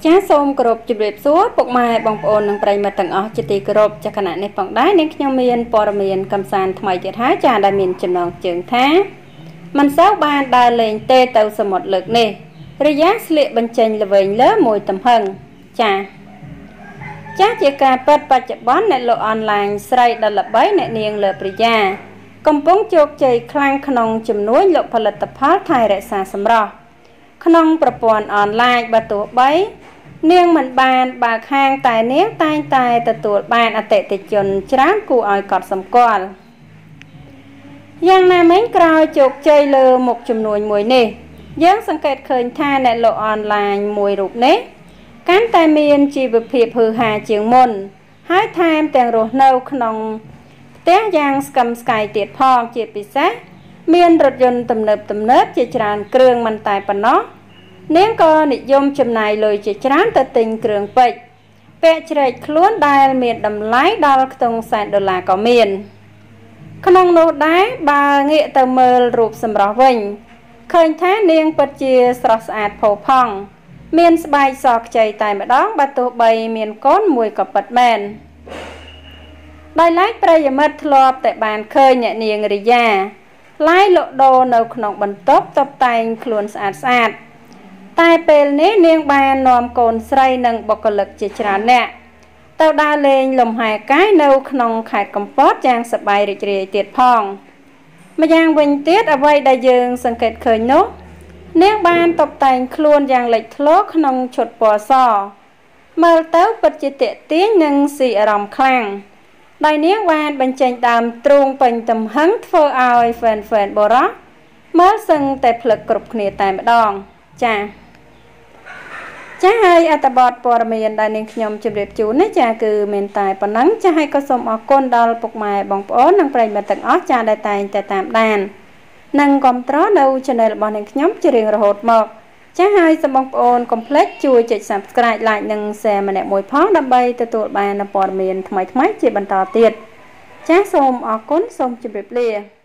ចាសូមគោរពជម្រាបសួរពុកម៉ែបងប្អូននិងប្រិយមិត្តទាំងអស់ជាទីគោរពចាខណៈនេះផងដែរនាងខ្ញុំមានព័ត៌មានកំសាន្តថ្មីទៀតហើយចាដែលមានចំណងជើងថាមិនសូវបានដើរលេងទេទៅសមុទ្រលើកនេះរិយាស្លៀកបញ្ចេញល្វែងលើមួយទំហឹងចាជាការពិតបច្ចុប្បន្នអ្នកលក់អនឡាញស្រីដ៏ល្បីអ្នកនាងលើព្រិយាកំពុងជោគជ័យខ្លាំងក្នុងជំនួញលក់ផលិតផលថែរក្សាសម្រស់ក្នុងប្រព័ន្ធអនឡាញបើទោះបីនាងមិនបានបើកហាងតែនាងតែងតែទទួលបានអតិថិជនច្រើនគួរឲ្យកត់សម្គាល់យ៉ាងណាមិញក្រោយជោគជ័យលើមុខជំនួញមួយនេះយើងសង្កេតឃើញថាអ្នកលក់អនឡាញមួយរូបនេះកាន់តែមានជីវភាពហឺហាជាងមុនហើយថែមទាំងរស់នៅក្នុងផ្ទះយ៉ាងស្កឹមស្កៃទៀតផងជាពិសេសមានរថយន្តទំនើបជាច្រើនគ្រឿងមិនតែប៉ុណ្ណោះនាងក៏និយមចំណាយលុយជាច្រើនទៅទិញគ្រឿងពេជ្រពាក់ជ្រែកខ្លួនដែលមានតម្លៃដល់ខ្ទង់$100,000ក៏មានក្នុងនោះដែរបើងាកទៅមើលរូបសម្រស់វិញឃើញថានាងពិតជាស្រស់ស្អាតផូរផង់មានស្បែកសខ្ចីតែម្ដងបើទោះបីមានកូនមួយក៏ពិតមែនដោយឡែកប្រិយមិត្តធ្លាប់តែបានឃើញអ្នកនាងរិយាឡាយលក់ដូរនៅក្នុងបន្ទប់តុបតែងខ្លួនស្អាតតែពេលនេះនាងបាននាំកូនស្រីនិងបុគ្គលិកជាច្រើនអ្នកទៅដើរលេងលំហែកាយនៅក្នុងខេត្តកំពតយ៉ាងសប្បាយរីករាយទៀតផងម្យ៉ាងវិញទៀតអ្វីដែលយើងសង្កេតឃើញនោះនាងបានតុបតែងខ្លួនយ៉ាងលេចធ្លោក្នុងឈុតពណ៌សមើលទៅពិតជាទាក់ទាញនិងស៊ីអារម្មណ៍ខ្លាំងដោយនាងបានបញ្ចេញដើមទ្រូងពេញទំហឹងធ្វើឲ្យហ្វេនបរោះមើលសឹងតែភ្លឹកគ្រប់គ្នាតែម្ដងចាហើយអត្ថបទព័ត៌មានដែលនាងខ្ញុំជម្រាបជូននេះចាគឺមានតែប៉ុណ្ណឹងចាហើយក៏សូមអរគុណដល់ពុកម៉ែបងប្អូននិងប្រិយមិត្តទាំងអស់ចាដែលតែងតែតាមដាននិងគាំទ្រនៅ Channel របស់នាងខ្ញុំជារៀងរហូតមកចាហើយសូមបងប្អូនកុំភ្លេចជួយចុច Subscribe Like និង Share ម្នាក់មួយផងដើម្បីទទួលបានព័ត៌មានថ្មីៗជាបន្តទៀតចាសូមអរគុណសូមជម្រាបលា